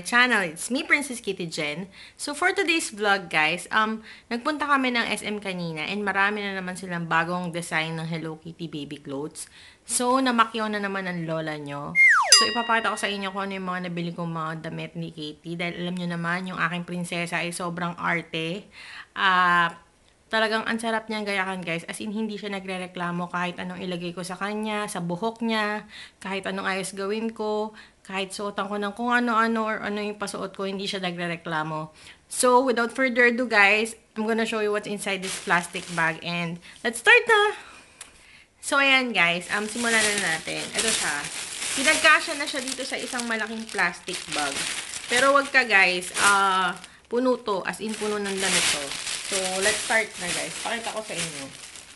my channel. It's me, Princess Kitty Jen. So for today's vlog, guys, nagpunta kami ng SM kanina and marami na naman silang bagong design ng Hello Kitty baby clothes. So namakyaw na naman ang lola nyo. So ipapakita ko sa inyo kung ano yung mga nabili kong mga damit ni Kitty. Dahil alam nyo naman, yung aking prinsesa ay sobrang arte. Talagang ang sarap niyang gayakan, guys. As in, hindi siya nagrereklamo kahit anong ilagay ko sa kanya, sa buhok niya, kahit anong ayos gawin ko, kahit suotan ko ng kung ano-ano or ano yung pasuot ko, hindi siya nagrereklamo. So, without further ado, guys, I'm gonna show you what's inside this plastic bag and let's start na! So, ayan, guys. Simulan na natin. Ito siya. Pinagkasya na siya dito sa isang malaking plastic bag. Pero wag ka, guys. Puno to. As in, puno ng damit to. So, let's start na, guys. Pakita ko sa inyo.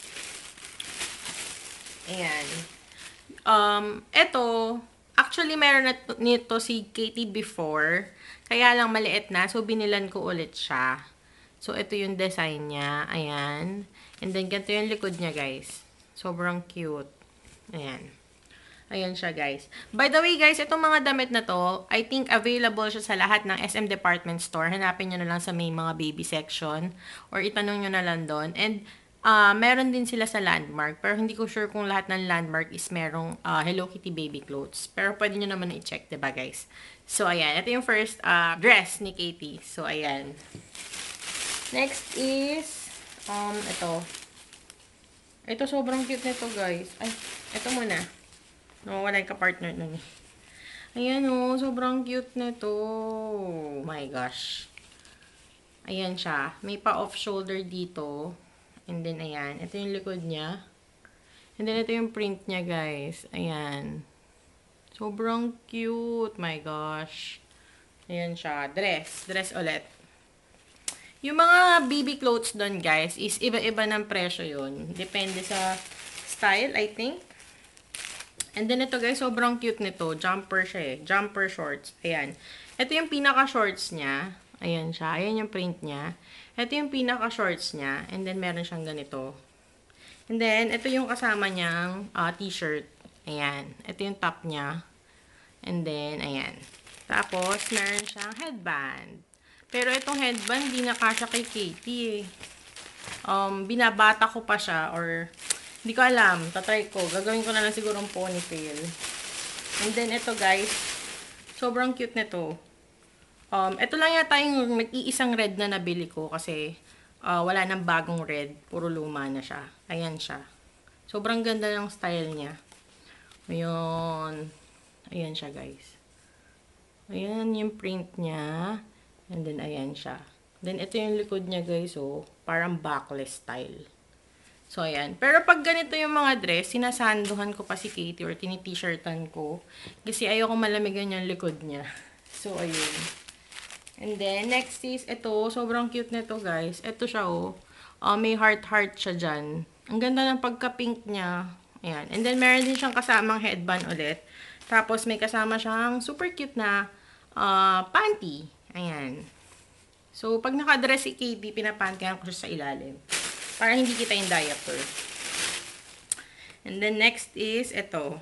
Ayan. Ito, actually, meron na nito si Katie before. Kaya lang maliit na. So, binilan ko ulit siya. So, ito yung design niya. Ayan. And then, ganito yung likod niya, guys. Sobrang cute. Ayan. Ayan siya, guys. By the way, guys, itong mga damit na to, I think available siya sa lahat ng SM department store. Hanapin nyo na lang sa may mga baby section or itanong nyo na lang doon. And meron din sila sa Landmark. Pero hindi ko sure kung lahat ng Landmark is merong Hello Kitty baby clothes. Pero pwede nyo naman i-check, diba, guys? So, ayan. Ito yung first dress ni Katie. So, ayan. Next is, ito. Ito, sobrang cute nito, guys. Ay, ito muna. Wala yung ka-partner na niya. Ayan o, sobrang cute nito. Oh my gosh. Ayan siya. May pa-off shoulder dito. And then, ayan. Ito yung likod niya. And then, ito yung print niya, guys. Ayan. Sobrang cute. My gosh. Ayan siya. Dress. Dress ulit. Yung mga baby clothes doon, guys, is iba-iba ng presyo yun. Depende sa style, I think. And then, ito guys, sobrang cute nito. Jumper siya eh. Jumper shorts. Ayan. Ito yung pinaka-shorts niya. Ayan siya. Ayan yung print niya. Ito yung pinaka-shorts niya. And then, meron siyang ganito. And then, ito yung kasama niyang t-shirt. Ayan. Ito yung top niya. And then, ayan. Tapos, meron siyang headband. Pero itong headband, di nakasya kay Katie eh. Binabata ko pa siya or... Hindi ko alam. Tatry ko. Gagawin ko na lang siguro ang ponytail. And then, ito guys. Sobrang cute nito. Ito lang yata yung nag-iisang red na nabili ko. Kasi, wala nang bagong red. Puro luma na siya. Ayan siya. Sobrang ganda ng style niya. Ayan. Ayan siya guys. Ayan yung print niya. And then, ayan siya. Then, ito yung likod niya guys. Oh, parang backless style. So, ayan. Pero pag ganito yung mga dress, sinasanduhan ko pa si Katie or tini-t-shirtan ko. Kasi ayoko malamigan yung likod niya. So, ayun. And then, next is, ito. Sobrang cute nito, guys. Ito siya, oh. May heart-heart siya dyan. Ang ganda ng pagka-pink niya. Ayan. And then, meron din siyang kasamang headband ulit. Tapos, may kasama siyang super cute na panty. Ayan. So, pag nakadress si Katie, pinapantihan ko siya sa ilalim. Para hindi kita yung diaper. And then, next is, ito.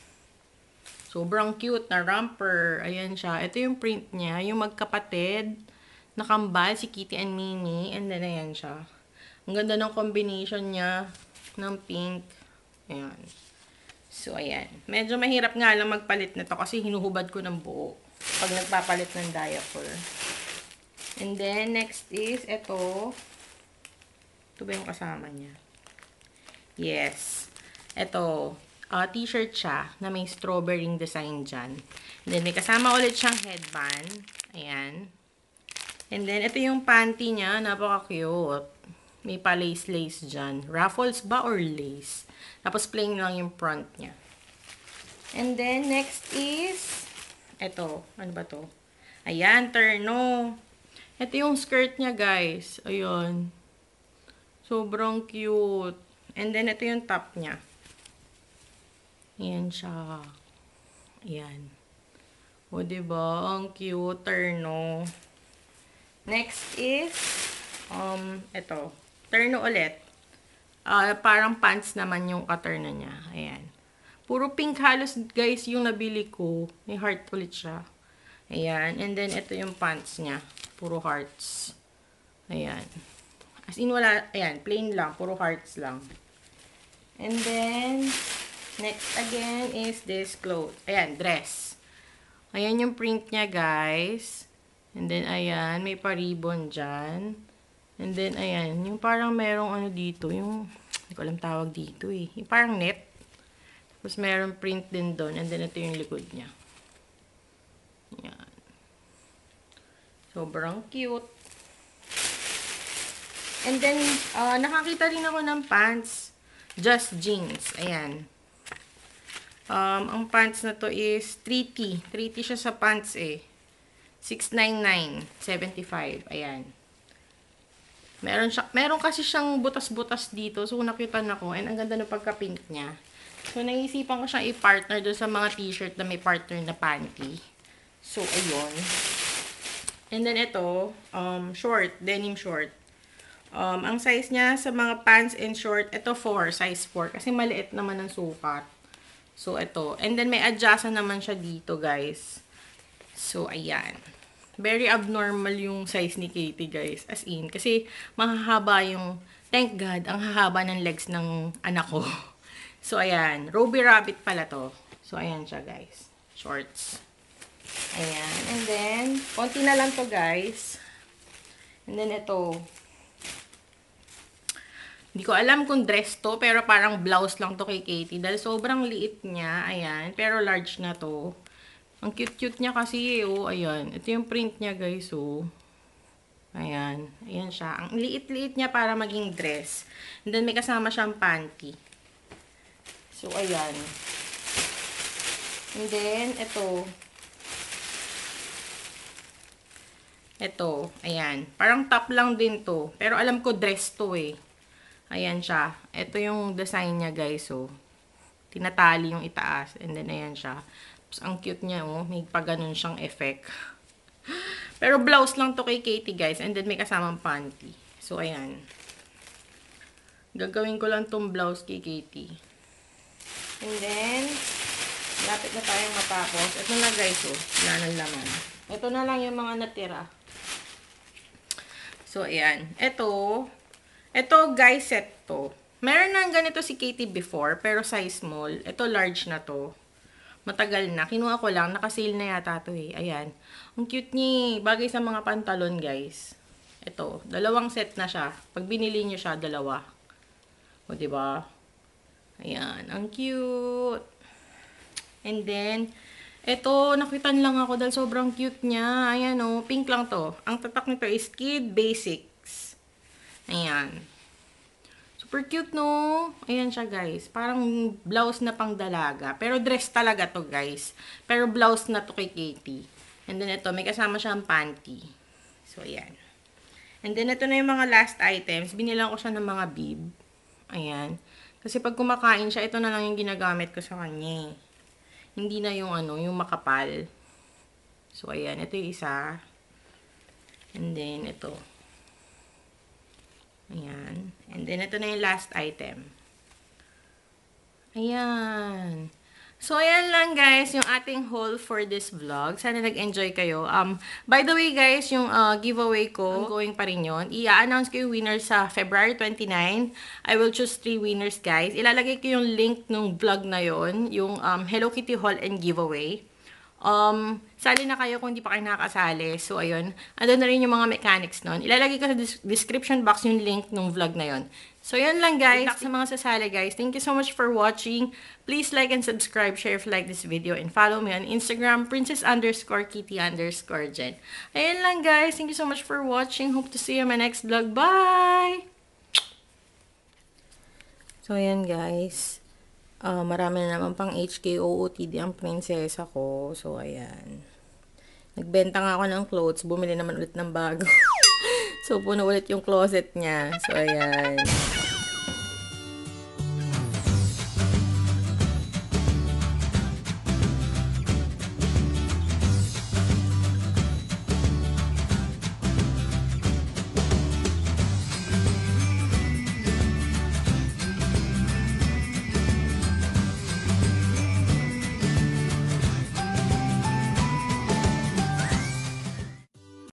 Sobrang cute na romper. Ayan siya. Ito yung print niya. Yung magkapatid. Nakambal, si Kitty and Mimi. And then, ayan siya. Ang ganda ng combination niya. Ng pink. Ayan. So, ayan. Medyo mahirap nga lang magpalit nito kasi hinuhubad ko ng buo. Pag nagpapalit ng diaper. And then, next is, ito. Ito ba yung kasama niya? Yes. Ito, t-shirt siya na may strawberry design dyan. And then, may kasama ulit siyang headband. Ayan. And then, ito yung panty niya. Napaka-cute. May pa-lace-lace dyan. Ruffles ba or lace? Tapos, plain lang yung front niya. And then, next is, ito. Ano ba to? Ayan, terno. Ito yung skirt niya, guys. Ayun. Sobrang cute. And then, ito yung top niya. Ayan siya. Ayan. O, diba? Ang cute. Terno. Next is, ito. Terno ulit. Parang pants naman yung katerno niya. Ayan. Puro pink halos, guys, yung nabili ko. May heart ulit siya. Ayan. And then, ito yung pants niya. Puro hearts. Ayan. As in, wala, ayan, plain lang. Puro hearts lang. And then, next again is this clothes. Ayan, dress. Ayan yung print niya, guys. And then, ayan, may pa-ribbon dyan. And then, ayan, yung parang merong ano dito, yung, hindi ko alam tawag dito eh. Yung parang net. Tapos, merong print din doon. And then, ito yung likod niya. Ayan. Sobrang cute. And then, nakakita rin ako ng pants. Just jeans. Ayan. Ang pants na to is 3T. 3T siya sa pants eh. 699.75. Ayan. Meron kasi siyang butas-butas dito. So, nakitan ako. And ang ganda ng pagka-pink niya. So, naisipan ko siyang i-partner doon sa mga t-shirt na may partner na panty. So, ayun. And then, ito, short. Denim short. Ang size niya sa mga pants and short, ito 4. Size 4. Kasi maliit naman ang sukat. So, ito. And then, may adjustan naman siya dito, guys. So, ayan. Very abnormal yung size ni Katie, guys. As in, kasi mahahaba yung, thank God, ang hahaba ng legs ng anak ko. So, ayan. Robbie Rabbit pala to. So, ayan siya, guys. Shorts. Ayan. And then, konti na lang to, guys. And then, ito. Hindi ko alam kung dress to, pero parang blouse lang to kay Katie. Dahil sobrang liit niya. Ayan. Pero large na to. Ang cute-cute niya kasi, oh, ayan. Ito yung print niya, guys, oh. Ayan. Ayan siya. Ang liit-liit niya para maging dress. And then, may kasama siyang panty. So, ayan. And then, ito. Ito. Ayan. Parang top lang din to. Pero alam ko dress to, eh. Ayan siya. Ito yung design niya, guys, oh. Tinatali yung itaas. And then, ayan siya. Ang cute niya, oh. May pa ganun siyang effect. Pero blouse lang to kay Katie, guys. And then, may kasamang panty. So, ayan. Gagawin ko lang tong blouse kay Katie. And then, lapit na tayong matapos. Ito na, guys, oh. Wala nang laman. Ito na lang yung mga natira. So, ayan. Ito, guys, set to. Meron nang ganito si Katie before, pero size small. Ito, large na to. Matagal na. Kinuha ko lang. Naka-sale na yata to eh. Ayan. Ang cute niya. Bagay sa mga pantalon, guys. Ito. Dalawang set na siya. Pag binili niyo siya, dalawa. O, diba? Ayan. Ang cute. And then, ito, nakitan lang ako dahil sobrang cute niya. Ayan o. Pink lang to. Ang tatak nito is Kid Basics. Ayan. Super cute, no? Ayan siya, guys. Parang blouse na pang dalaga. Pero dress talaga to, guys. Pero blouse na to kay Katie. And then, ito, may kasama siyang panty. So, ayan. And then, ito na yung mga last items. Binilang ko siya ng mga bib. Ayan. Kasi pag kumakain siya, ito na lang yung ginagamit ko sa kanya. Hindi na yung, yung makapal. So, ayan. Ito yung isa. And then, ito. Ayan. And then, ito na yung last item. Ayan. So, ayan lang guys, yung ating haul for this vlog. Sana nag-enjoy kayo. By the way guys, yung giveaway ko, ongoing pa rin yun. I-announce ko yung winners sa February 29. I will choose 3 winners guys. Ilalagay ko yung link ng vlog na yon, yung Hello Kitty haul and giveaway. Sali na kayo kung hindi pa kayo nakakasali. So, ayun. Andun na rin yung mga mechanics nun. Ilalagay ko sa description box yung link ng vlog na yon. So, yun lang guys. Sa mga sasali guys. Thank you so much for watching. Please like and subscribe, share if you like this video, and follow me on Instagram, princess_kitty_jen. Ayun lang guys. Thank you so much for watching. Hope to see you in my next vlog. Bye! So, ayan guys. Marami na naman pang HKOOTD ang prinsesa ko. So, ayan. Nagbenta nga ako ng clothes. Bumili naman ulit ng bago. So, puno ulit yung closet niya. So, ayan.